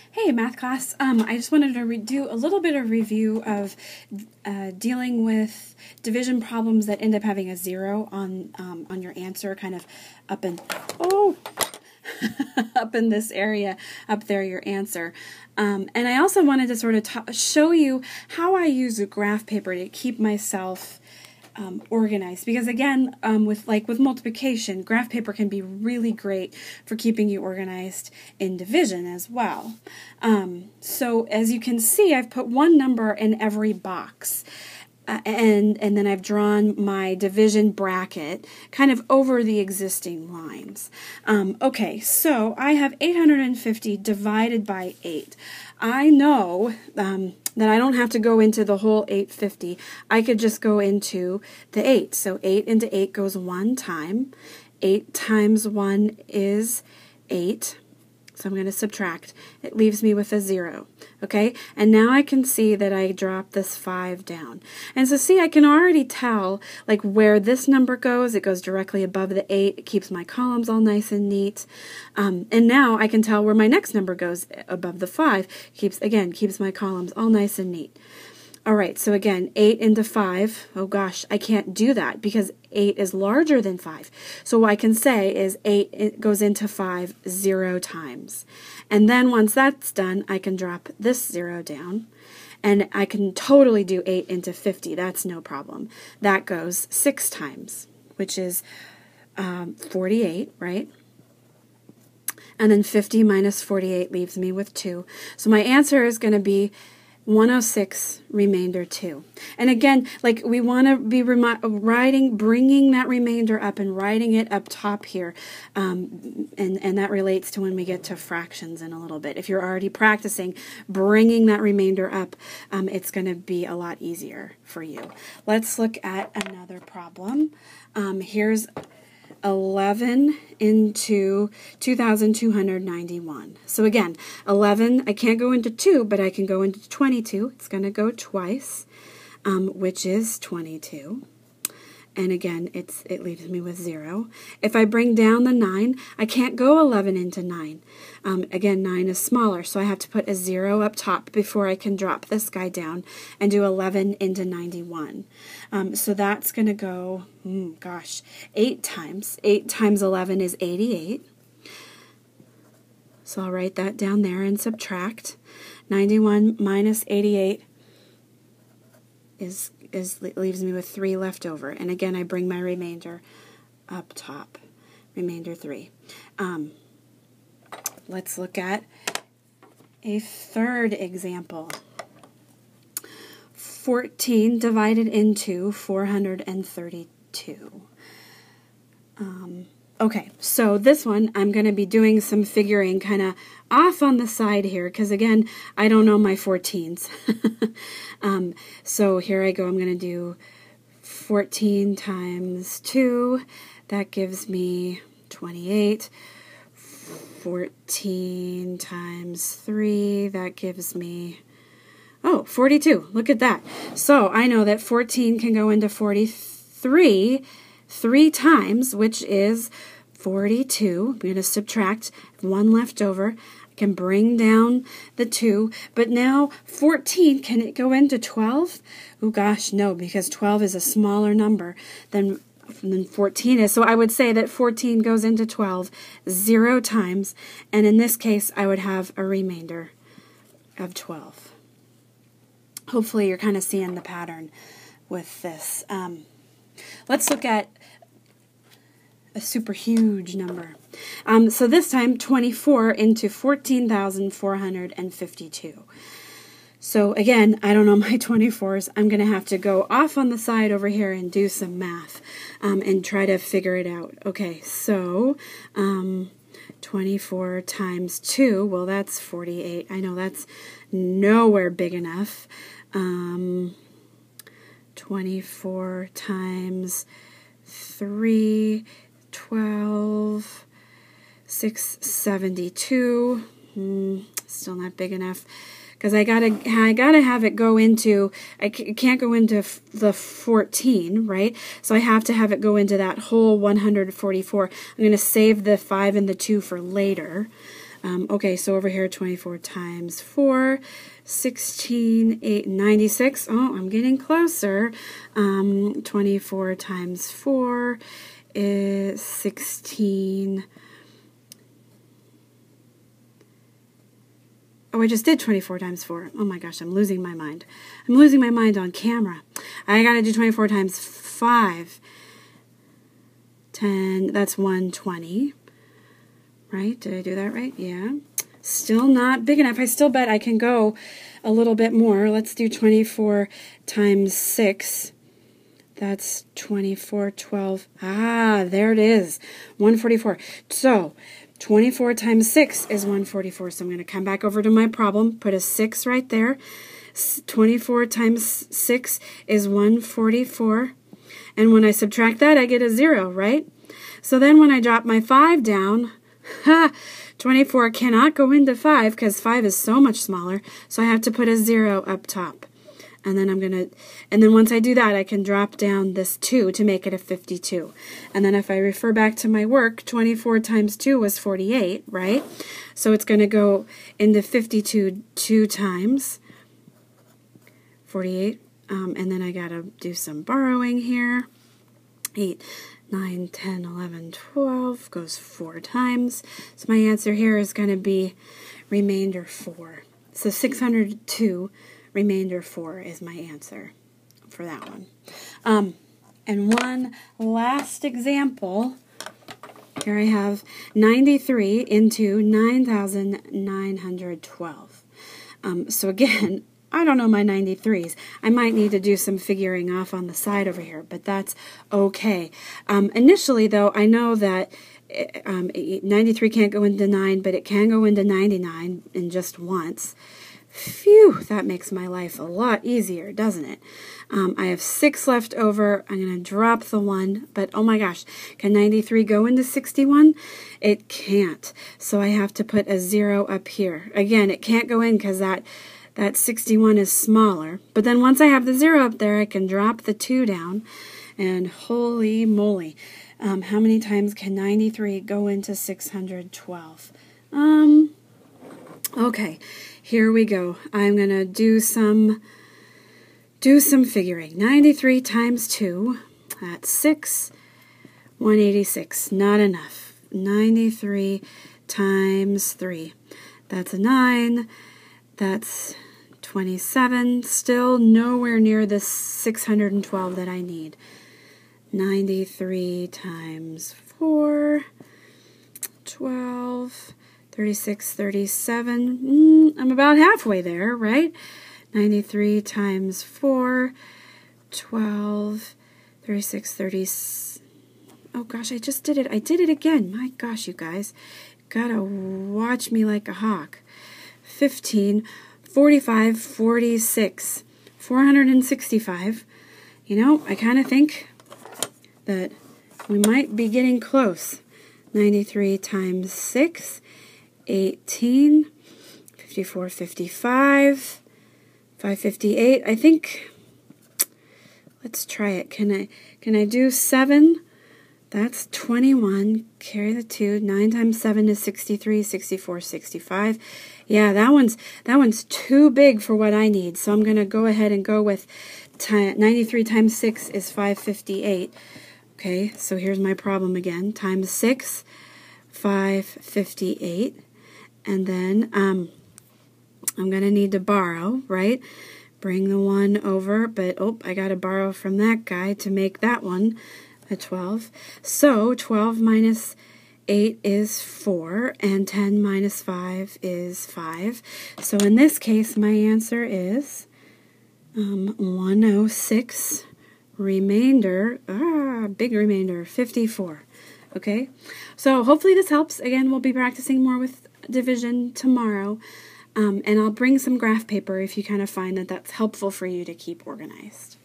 Hey, math class. I just wanted to do a little bit of review of dealing with division problems that end up having a zero on your answer, kind of up in up in this area up there, your answer. And I also wanted to sort of show you how I use a graph paper to keep myself organized, because again, with multiplication, graph paper can be really great for keeping you organized in division as well. So as you can see, I've put one number in every box. And then I've drawn my division bracket kind of over the existing lines. Okay, so I have 850 divided by 8. I know that I don't have to go into the whole 850. I could just go into the 8. So 8 into 8 goes one time. 8 times 1 is 8. So I'm going to subtract. It leaves me with a 0. Okay? And now I can see that I dropped this 5 down. And so see, I can already tell like where this number goes. It goes directly above the 8. It keeps my columns all nice and neat. And now I can tell where my next number goes above the 5. Keeps my columns all nice and neat. All right, so again, 8 into 5, oh gosh, I can't do that because 8 is larger than 5. So what I can say is 8 it goes into 5 0 times. And then once that's done, I can drop this 0 down. And I can totally do 8 into 50. That's no problem. That goes 6 times, which is 48, right? And then 50 minus 48 leaves me with 2. So my answer is going to be 106 remainder 2. And again, like we want to be bringing that remainder up and writing it up top here. And that relates to when we get to fractions in a little bit. If you're already practicing bringing that remainder up, it's going to be a lot easier for you. Let's look at another problem. Here's 11 into 2,291. So again, 11, I can't go into 2, but I can go into 22. It's going to go twice, which is 22. And again, it leaves me with 0. If I bring down the 9, I can't go 11 into 9. Again, 9 is smaller, so I have to put a 0 up top before I can drop this guy down and do 11 into 91. So that's going to go, 8 times. 8 times 11 is 88. So I'll write that down there and subtract. 91 minus 88 leaves me with 3 left over. And again, I bring my remainder up top. Remainder 3. Let's look at a third example. 14 divided into 432. Okay, so this one I'm going to be doing some figuring kind of off on the side here because, again, I don't know my 14s. So here I go. I'm going to do 14 times 2. That gives me 28. 14 times 3. That gives me 42. Look at that. So I know that 14 can go into 43 3 times, which is 42. I'm going to subtract 1 left over. I can bring down the 2. But now 14, can it go into 12? Oh gosh, no, because 12 is a smaller number than 14 is. So I would say that 14 goes into 12 0 times. And in this case, I would have a remainder of 12. Hopefully you're kind of seeing the pattern with this. Let's look at a super huge number. So this time 24 into 14,452. So again, I don't know my 24s. I'm going to have to go off on the side over here and do some math and try to figure it out. Okay, so 24 times 2, well, that's 48. I know that's nowhere big enough. 24 times 3, 12, 672. Still not big enough because I gotta have it go into. It can't go into the 14, right? So I have to have it go into that whole 144. I'm going to save the 5 and the 2 for later. Okay, so over here, 24 times 4, 16, 8, 96. Oh, I'm getting closer. 24 times 4 is 16. Oh, I just did 24 times 4. Oh my gosh, I'm losing my mind. I'm losing my mind on camera. I gotta do 24 times 5. 10, that's 120. Right? Did I do that right? Yeah. Still not big enough. I still bet I can go a little bit more. Let's do 24 times 6. That's 24, 12. Ah, there it is. 144. So, 24 times 6 is 144. So I'm going to come back over to my problem, put a 6 right there. 24 times 6 is 144. And when I subtract that, I get a 0, right? So then when I drop my 5 down, 24 cannot go into 5 because 5 is so much smaller. So I have to put a 0 up top. And then once I do that, I can drop down this 2 to make it a 52. And then if I refer back to my work, 24 times 2 was 48, right? So it's going to go into 52 2 times. 48. And then I got to do some borrowing here. 8, 9, 10, 11, 12 goes 4 times. So my answer here is going to be remainder 4. So 602 remainder 4 is my answer for that one. And one last example. Here I have 93 into 9,912. So again, I don't know my 93s. I might need to do some figuring off on the side over here, but that's okay. Initially, though, I know that 93 can't go into 9, but it can go into 99 in just once. Phew, that makes my life a lot easier, doesn't it? I have 6 left over. I'm going to drop the 1, but oh my gosh, can 93 go into 61? It can't. So I have to put a 0 up here. Again, it can't go in because that 61 is smaller. But then once I have the 0 up there, I can drop the 2 down. And holy moly, how many times can 93 go into 612? Okay, here we go. I'm going to do some figuring. 93 times 2, that's 6. 186, not enough. 93 times 3, that's a 9. That's 27. Still nowhere near the 612 that I need. 93 times 4, 12. 36, 37, I'm about halfway there, right? 93 times 4, 12, 36, 30, oh gosh, I just did it. I did it again. My gosh, you guys. Gotta watch me like a hawk. 15, 45, 46, 465. You know, I kind of think that we might be getting close. 93 times 6, 18, 54, 55, 558. I think, let's try it. Can I do 7? That's 21. Carry the 2. 9 times 7 is 63, 64, 65. Yeah, that one's too big for what I need. So I'm going to go ahead and go with 93 times 6 is 558. Okay, so here's my problem again. Times 6, 558. And then I'm going to need to borrow, right? Bring the 1 over, but I got to borrow from that guy to make that one a 12. So 12 minus 8 is 4, and 10 minus 5 is 5. So in this case, my answer is 106. Remainder, big remainder, 54. Okay, so hopefully this helps. Again, we'll be practicing more with division tomorrow, and I'll bring some graph paper if you kind of find that that's helpful for you to keep organized.